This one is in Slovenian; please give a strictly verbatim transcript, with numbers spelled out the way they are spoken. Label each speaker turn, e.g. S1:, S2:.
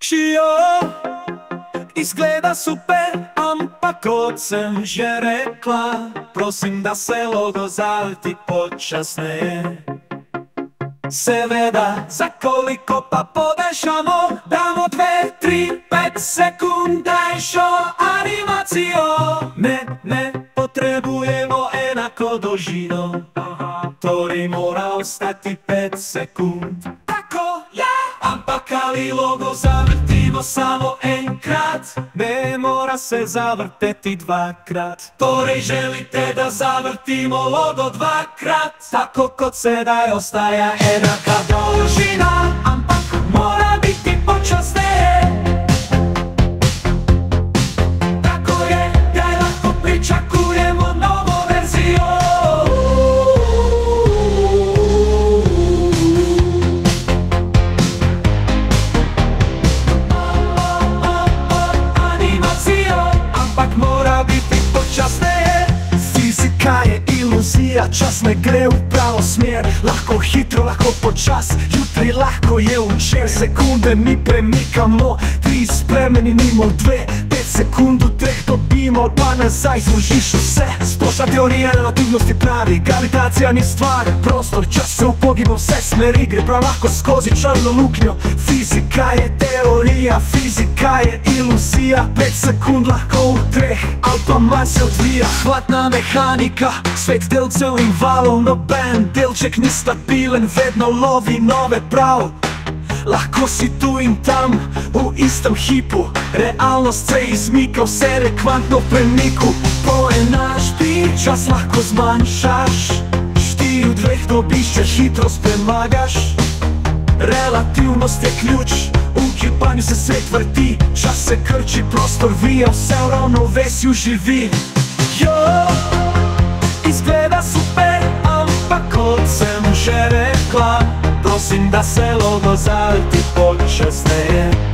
S1: Šio izgleda super, ampak kot sem že rekla, prosim, da se logo zavrti počasneje. Seveda, za koliko pa podešamo, damo dve, tri, pet sekund daljšo animacijo. Ne, ne potrebujemo enako dolžino, torej mora ostati pet sekund. Tako je, ampak ali logo zavrtimo samo enkrat? Ne mora se zavrteti dvakrat. Torej želite, da zavrtimo logo dvakrat? Tako kot sedaj ostaja enaka dolžina, ampak mora biti počasneje. Tako je, kaj lahko pričakujemo novo verzijo. Fizika je iluzija, čas ne gre v pravo smer. Lahko hitro, lahko počas, jutri lahko je včeraj. Sekunde mi premikamo, tri spremenimo v dve, pet sekund v treh dobimo, pa nazaj zložiš vse. Splošna teorija relativnosti pravi, gravitacija ni stvar, prostor, čas se upogibam vse smeri, gre prav lahko skozi črno luknjo. Fizika je teorija, fizika je iluzija, pet sekund lahko v treh, ali pa manj se odvija. Hladna mehanika, svet delcev in valov, noben delček ni stabilen, vedno lovi nove prav. Lahko si tu in tam, v istem hipu, realnost se izmika, vse je kvantno v premiku. Po enačbi čas lahko zmanjšaš, štiri v dveh dobiš, če hitrost premagaš. Relativnost je ključ, v gibanju se svet vrti, čas se krči, prostor vija, vse v ravnovesju živi. Jo, izgleda super, ampak kot sem že rekla, prosim, da se logo zavrti počasneje.